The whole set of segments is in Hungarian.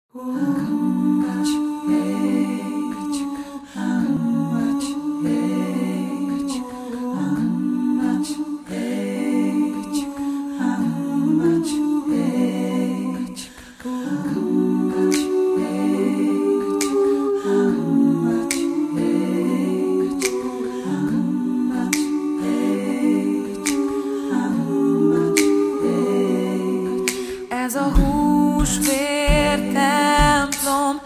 Ez a húsvér templom,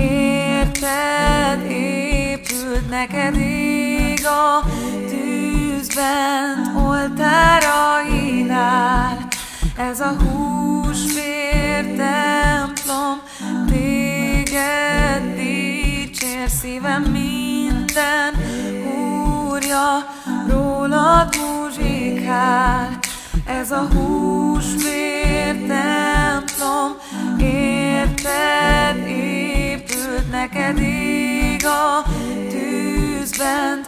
érted épült, neked ég a tűzben oltárainál. Ez a húsvér templom, téged dicsér, szívem minden úrja, rólad muzsikál. Ez a húsvér templom, érted épült, neked ég a tűzbent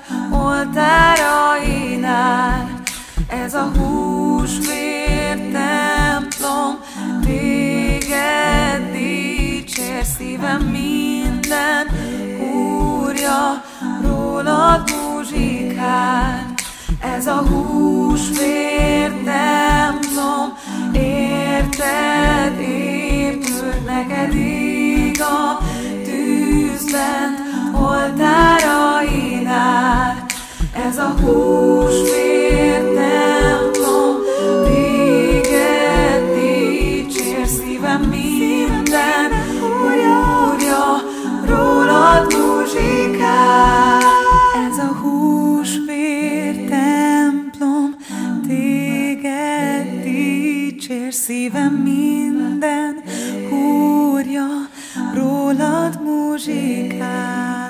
oltárainál. Ez a húsvér templom, téged dicsér, szívem minden úrja, rólad muzsikál. Ez a húsvér templom, érted épült, neked ég a tűzben oltárainál. Ez a húsvér templom, téged dicsér, szívem minden úrja, rólad muzsikál. Ez a húsvér templom, téged dicsér, szívem minden úrja, rólad muzsikál.